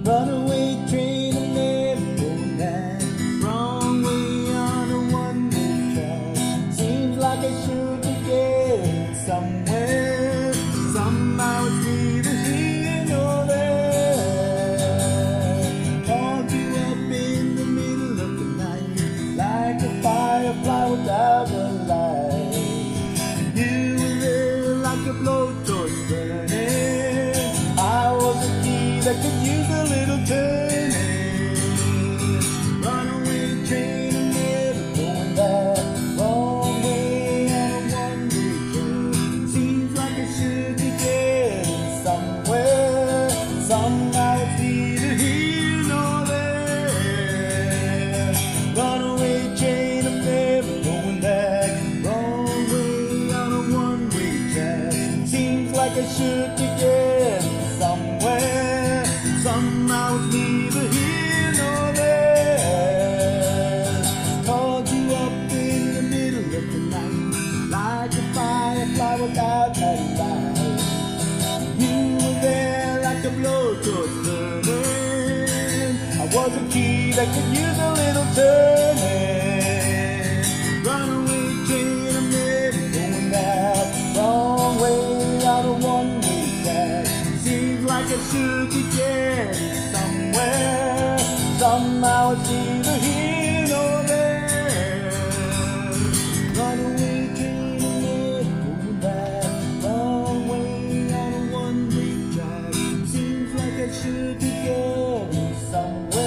Runaway train, I'm never going back. Wrong way on a one-way track. Seems like I should be getting somewhere. Somehow it's neither here nor there. Caught you up in the middle of the night, like a firefly without a light. You were there like a blowtorch burning. I was a key that could use a little turning. Runaway train, I'm never going back. Wrong way on a one-way train. Seems like I should be getting somewhere. Somehow it's neither here nor there. Runaway train, I'm never going back. Wrong way on a one-way track. Seems like I should be getting somewhere. Somehow it's neither here nor there. Called you up in the middle of the night, like a firefly without a light. You were there like a blowtorch burning. I was a key that could use a little turning. Runaway train, I'm never going back. Wrong way on a one-way track. Seems like I should be getting somewhere. Somehow it's either here nor there. Runaway train, I'm never going back. Wrong way on a one-way track. Seems like I should be getting somewhere.